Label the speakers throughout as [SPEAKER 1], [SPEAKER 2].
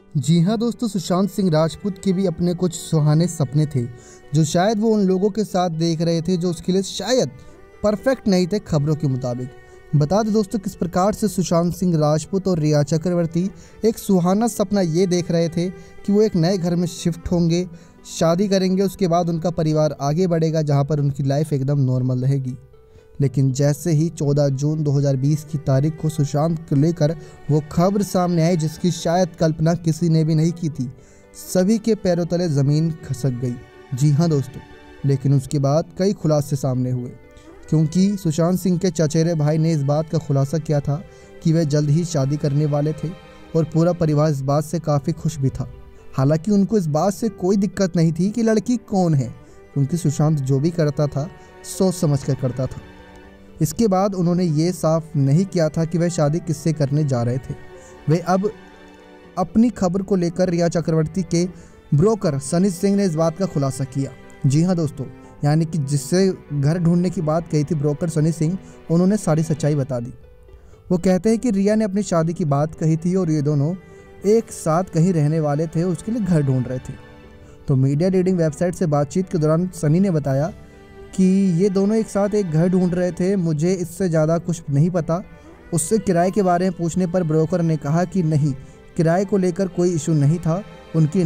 [SPEAKER 1] जी हाँ दोस्तों, सुशांत सिंह राजपूत के भी अपने कुछ सुहाने सपने थे जो शायद वो उन लोगों के साथ देख रहे थे जो उसके लिए शायद परफेक्ट नहीं थे खबरों के मुताबिक। बता दें दोस्तों किस प्रकार से सुशांत सिंह राजपूत और रिया चक्रवर्ती एक सुहाना सपना ये देख रहे थे कि वो एक नए घर में शिफ्ट होंगे, शादी करेंगे, उसके बाद उनका परिवार आगे बढ़ेगा जहाँ पर उनकी लाइफ एकदम नॉर्मल रहेगी। लेकिन जैसे ही 14 जून 2020 की तारीख को सुशांत को लेकर वो खबर सामने आई जिसकी शायद कल्पना किसी ने भी नहीं की थी, सभी के पैरों तले ज़मीन खसक गई। जी हाँ दोस्तों, लेकिन उसके बाद कई खुलासे सामने हुए क्योंकि सुशांत सिंह के चचेरे भाई ने इस बात का खुलासा किया था कि वे जल्द ही शादी करने वाले थे और पूरा परिवार इस बात से काफ़ी खुश भी था। हालांकि उनको इस बात से कोई दिक्कत नहीं थी कि लड़की कौन है, क्योंकि सुशांत जो भी करता था सोच समझ कर करता था। इसके बाद उन्होंने ये साफ नहीं किया था कि वह शादी किससे करने जा रहे थे। वे अब अपनी खबर को लेकर रिया चक्रवर्ती के ब्रोकर सनी सिंह ने इस बात का खुलासा किया। जी हाँ दोस्तों, यानी कि जिससे घर ढूंढने की बात कही थी ब्रोकर सनी सिंह, उन्होंने सारी सच्चाई बता दी। वो कहते हैं कि रिया ने अपनी शादी की बात कही थी और ये दोनों एक साथ कहीं रहने वाले थे, उसके लिए घर ढूंढ रहे थे। तो मीडिया रीडिंग वेबसाइट से बातचीत के दौरान सनी ने बताया कि ये दोनों एक साथ एक घर ढूंढ रहे थे, मुझे इससे ज़्यादा कुछ नहीं पता। उससे किराए के बारे में पूछने पर ब्रोकर ने कहा कि नहीं, किराए को लेकर कोई इशू नहीं था, उनकी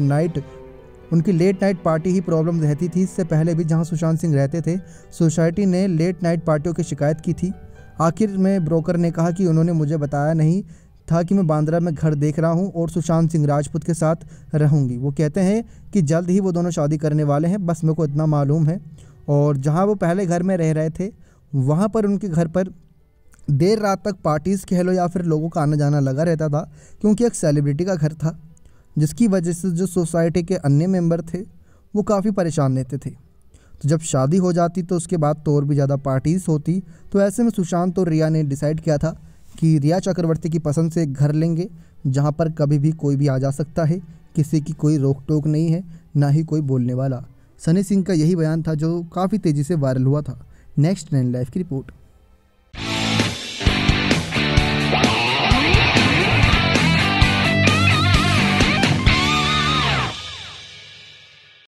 [SPEAKER 1] लेट नाइट पार्टी ही प्रॉब्लम रहती थी। इससे पहले भी जहां सुशांत सिंह रहते थे सोसाइटी ने लेट नाइट पार्टियों की शिकायत की थी। आखिर में ब्रोकर ने कहा कि उन्होंने मुझे बताया नहीं था कि मैं बांद्रा में घर देख रहा हूं और सुशांत सिंह राजपूत के साथ रहूंगी। वो कहते हैं कि जल्द ही वो दोनों शादी करने वाले हैं, बस मेरे को इतना मालूम है। और जहां वो पहले घर में रह रहे थे वहां पर उनके घर पर देर रात तक पार्टीज़ कह लो या फिर लोगों का आना जाना लगा रहता था, क्योंकि एक सेलिब्रिटी का घर था, जिसकी वजह से जो सोसाइटी के अन्य मेंबर थे वो काफ़ी परेशान रहते थे। तो जब शादी हो जाती तो उसके बाद तो और भी ज़्यादा पार्टीज़ होती। तो ऐसे में सुशांत और रिया ने डिसाइड किया था कि रिया चक्रवर्ती की पसंद से एक घर लेंगे जहाँ पर कभी भी कोई भी आ जा सकता है, किसी की कोई रोक टोक नहीं है, ना ही कोई बोलने वाला। सनी सिंह का यही बयान था जो काफ़ी तेज़ी से वायरल हुआ था। नेक्स्ट 9 लाइव की रिपोर्ट।